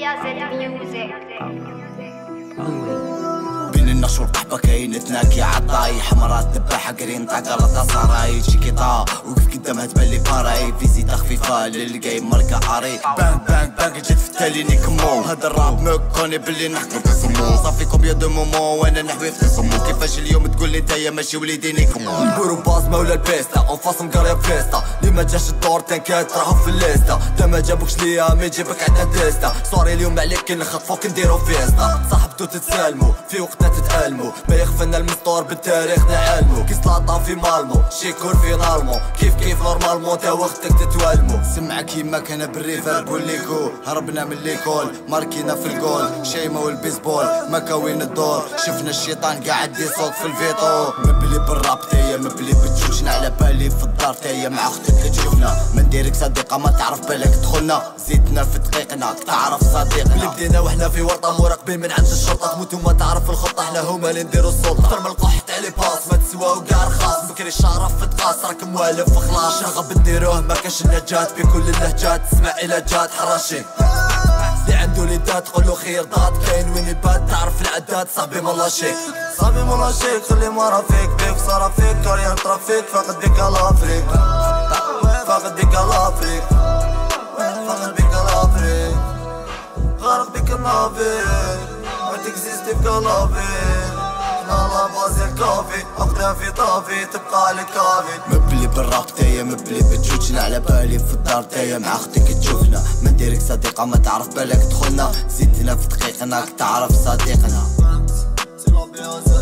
بين النشر والقحبة كاين تناكي عطاي حمرات دباحة قرين طاق غلطة صراي شي كيطا وقف قدامها تبان لي باراي فيزيتا خفيفة للقايم ماركة اري بانك بانك بانك جيت في التالي نيكمو هذا الراب مكوني باللي نحكي تصمو صافي كومبيا دو مومون وانا نحوي في تصمو كيفاش اليوم تقول لي نتايا ماشي وليدي نيكمو نبورو باز مولا البيستا اون فاص مقريب فيستا اللي ما جاش الدور تنكات راهو في الليستا تا ما جابوكش ليا ما يجيبك عندنا تيستا صوري اليوم عليك كي نخطفوك نديرو فيستا صاحبتو تتسالمو في وقتها تتألمو ما يخفلنا المسطور بالتاريخ نعلمو كي سلاطة في مالمو شيكور في نالمو كيف نورمالمون تا وقتك تتوالمو سمع كيما كان بالريفر قول ليكو هربنا من ليكول ماركينا في الجول شيما والبيسبول مكاوين الدور شفنا الشيطان قاعد يصوت في الفيتو مبلي بالراب تايا مبلي بتشوشنا على بالي في الدار تايا مع اختك اللي تشوفنا من ديرك صديقة ما تعرف بالك دخلنا زيدنا في دقيقنا تعرف صديقنا اللي بدينا وحنا في ورطة مراقبين من عند الشرطة تموت وما تعرف الخطة احنا هما اللي نديرو السلطة اكثر من القح تاع لي باس ما تسواو كاع رخاص بكري الشرف في تقاس راك موالف خلاص شغب نديروه ما كاش النجاة بكل اللهجات تسمع الى جات حراشي اللي عندو ليدات قولو خير ضاد كاين وين يبات تعرف العداد صاحبي مالا شيك صاحبي مالا شيك خلي مرا فيك بيك صار فيك كارير ترافيك فاقد بيك الافريك فاقد بيك الافريك فاقد بيك الافريك غارق بيك النافيك ما تكزيستي في كلافيك لا بازي الكافي اقدام في طافي تبقى على كافي مبلي بالراب تايا مبلي بتشوشنا على بالي في الدار تايا مع اختك تشوفنا من ديرك صديقة ما تعرف بالك دخلنا زيدنا في دقيقنا تعرف صديقنا